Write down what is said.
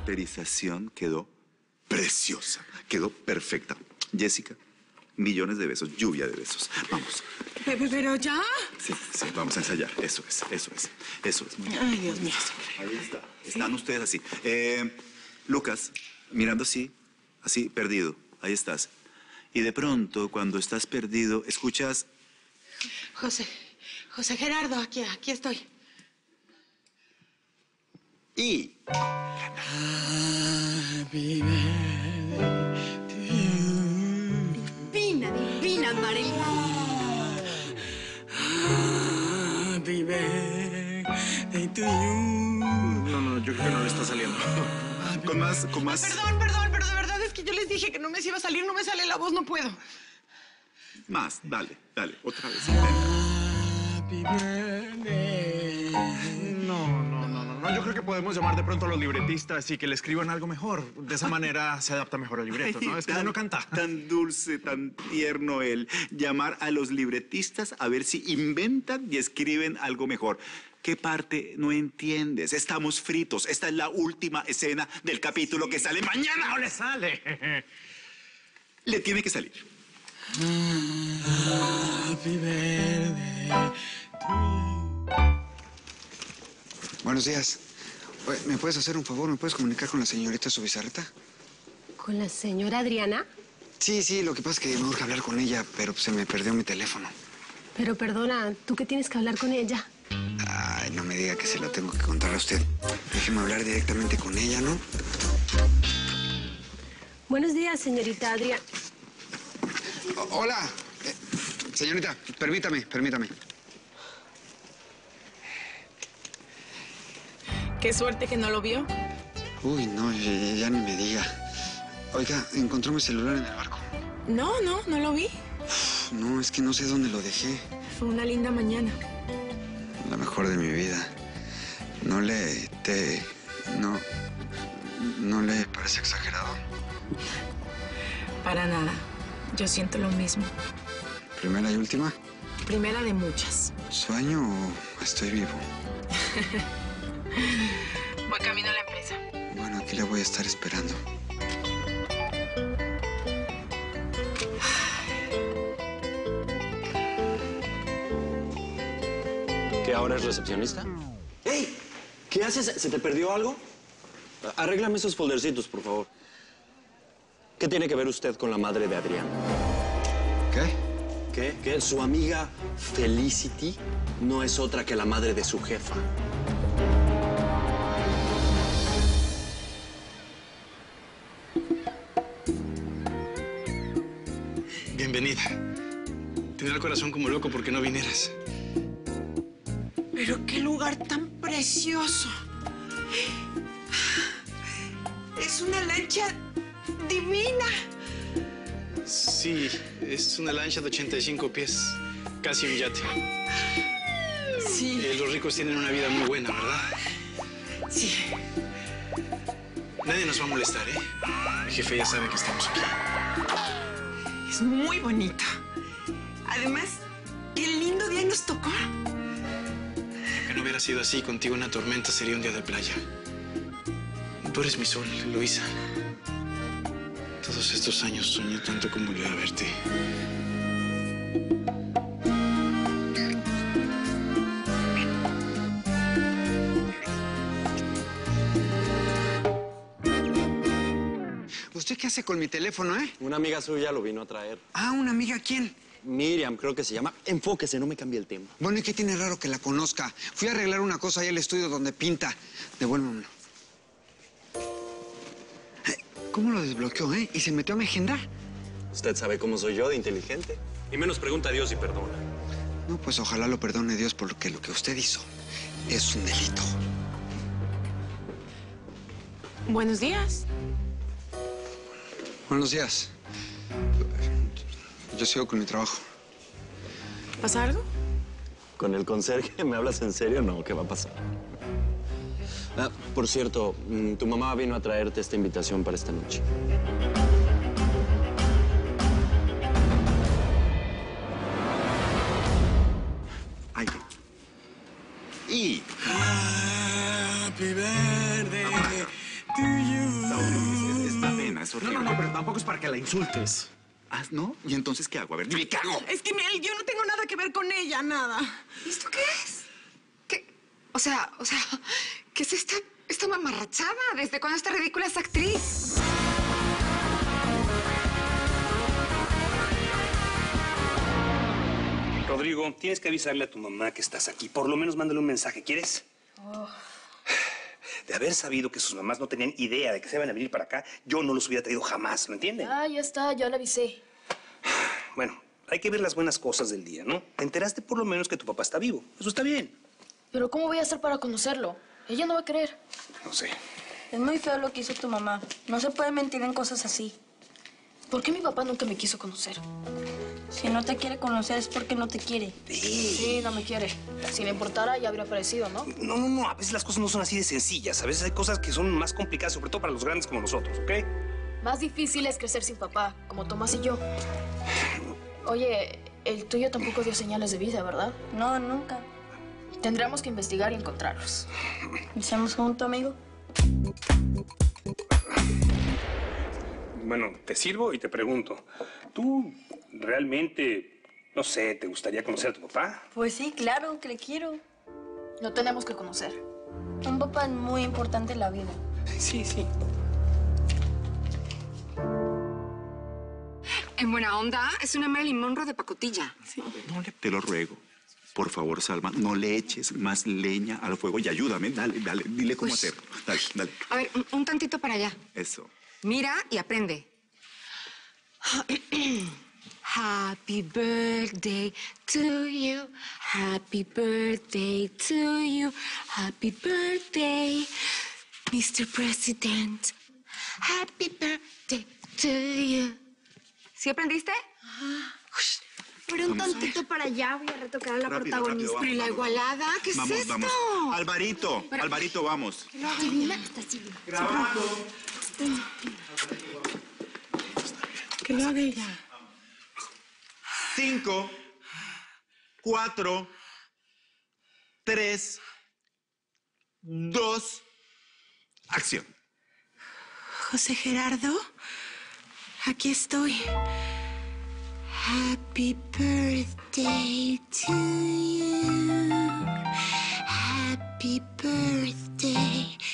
caracterización quedó preciosa, quedó perfecta. Jessica, millones de besos, lluvia de besos. Vamos. Pero ya. Sí, vamos a ensayar. Eso es. Ay, Dios mío. Ahí está. Están ustedes así. Lucas, mirando así, perdido. Ahí estás. Y de pronto, cuando estás perdido, escuchas... José Gerardo, aquí estoy. Y... Happy birthday to you. Divina, Marilyn. Happy birthday to you. No, yo creo que no le está saliendo. Con más... Perdón, pero de verdad es que yo les dije que no me iba a salir, no me sale la voz, no puedo. Más, dale, otra vez. Happy birthday. No. Yo creo que podemos llamar de pronto a los libretistas y que le escriban algo mejor. De esa manera se adapta mejor al libreto, ¿no? Es que no canta. Tan dulce, tan tierno él. Llamar a los libretistas a ver si inventan y escriben algo mejor. ¿Qué parte no entiendes? Estamos fritos. Esta es la última escena del capítulo que sale mañana. ¡No le sale! Le tiene que salir. Happy birthday to you. Buenos días. Oye, ¿me puedes hacer un favor? ¿Me puedes comunicar con la señorita Subizarreta? ¿Con la señora Adriana? Sí, lo que pasa es que me urge hablar con ella, pero se me perdió mi teléfono. Pero perdona, ¿tú qué tienes que hablar con ella? Ay, no me diga que se lo tengo que contar a usted. Déjeme hablar directamente con ella, ¿no? Buenos días, señorita Adriana. Hola. Señorita, permítame. Qué suerte que no lo vio. Uy, no, ya ni me diga. Oiga, encontró mi celular en el barco. No lo vi. No, es que no sé dónde lo dejé. Fue una linda mañana. La mejor de mi vida. ¿No le parece exagerado? Para nada. Yo siento lo mismo. ¿Primera y última? Primera de muchas. ¿Sueño o estoy vivo? Voy camino a la empresa. Bueno, aquí le voy a estar esperando. ¿Qué, ahora es recepcionista? ¡Ey! ¿Qué haces? ¿Se te perdió algo? Arréglame esos foldercitos, por favor. ¿Qué tiene que ver usted con la madre de Adrián? ¿Qué? Que su amiga Felicity no es otra que la madre de su jefa. Bienvenida. Tenía el corazón como loco porque no vinieras. Pero qué lugar tan precioso. Es una lancha divina. Sí, es una lancha de 85 pies. Casi un yate. Sí. Los ricos tienen una vida muy buena, ¿verdad? Sí. Nadie nos va a molestar, ¿eh? El jefe ya sabe que estamos aquí. Es muy bonito. Además, qué lindo día nos tocó. Que no hubiera sido así, contigo una tormenta sería un día de playa. Tú eres mi sol, Luisa. Todos estos años soñé tanto como volver a verte. ¿Usted qué hace con mi teléfono, eh? Una amiga suya lo vino a traer. Ah, ¿una amiga quién? Miriam, creo que se llama. Enfóquese, no me cambie el tema. Bueno, ¿y qué tiene raro que la conozca? Fui a arreglar una cosa ahí al estudio donde pinta. Devuélvemelo. ¿Cómo lo desbloqueó, eh? ¿Y se metió a mi agenda? Usted sabe cómo soy yo de inteligente. Y menos pregunta a Dios y perdona. No, pues ojalá lo perdone Dios porque lo que usted hizo es un delito. Buenos días. Buenos días. Yo sigo con mi trabajo. ¿Pasa algo? ¿Con el conserje me hablas en serio? No, ¿qué va a pasar? Ah, por cierto, tu mamá vino a traerte esta invitación para esta noche. Ay. Y... Happy birthday to you. es No, horrible. no, no, pero tampoco es para que la insultes. Ah, ¿no? ¿Y entonces qué hago? A ver, dime, ¿qué hago? Es que, Mel, yo no tengo nada que ver con ella, nada. ¿Y esto qué es? ¿Qué? O sea, ¿qué es esta mamarrachada? ¿Desde cuándo esta ridícula es actriz? Rodrigo, tienes que avisarle a tu mamá que estás aquí. Por lo menos mándale un mensaje, ¿quieres? De haber sabido que sus mamás no tenían idea de que se iban a venir para acá, yo no los hubiera traído jamás, ¿lo entienden? Ah, ya está, ya le avisé. Bueno, hay que ver las buenas cosas del día, ¿no? Te enteraste por lo menos que tu papá está vivo. Eso está bien. Pero ¿cómo voy a hacer para conocerlo? Ella no va a querer. No sé. Es muy feo lo que hizo tu mamá. No se puede mentir en cosas así. ¿Por qué mi papá nunca me quiso conocer? Si no te quiere conocer es porque no te quiere. Sí, no me quiere. Si le importara, ya habría aparecido, ¿no? No. A veces las cosas no son así de sencillas. A veces hay cosas que son más complicadas, sobre todo para los grandes como nosotros, ¿ok? Más difícil es crecer sin papá, como Tomás y yo. Oye, el tuyo tampoco dio señales de vida, ¿verdad? No, nunca. Tendremos que investigar y encontrarlos. ¿Hacemos junto, amigo? Bueno, te sirvo y te pregunto. ¿Tú realmente, no sé, te gustaría conocer a tu papá? Pues sí, claro, que le quiero. Lo tenemos que conocer. Un papá es muy importante en la vida. Sí. En buena onda, es una Marilyn Monroe de pacotilla. Sí. Te lo ruego. Por favor, Salma, no le eches más leña al fuego y ayúdame. Dale, dile cómo hacerlo. Dale. A ver, un tantito para allá. Eso. Mira y aprende. Happy birthday to you. Happy birthday to you. Happy birthday, Mr. President. Happy birthday to you. ¿Sí aprendiste? Pero un tantito para allá voy a retocar a la protagonista. Rápido, Pero ¿y la igualada? ¿Qué es esto? Vamos. Alvarito, vamos. Divina, está divina. Que lo haga ella. 5, 4, 3, 2, acción. José Gerardo, aquí estoy. Happy birthday to you. Happy birthday.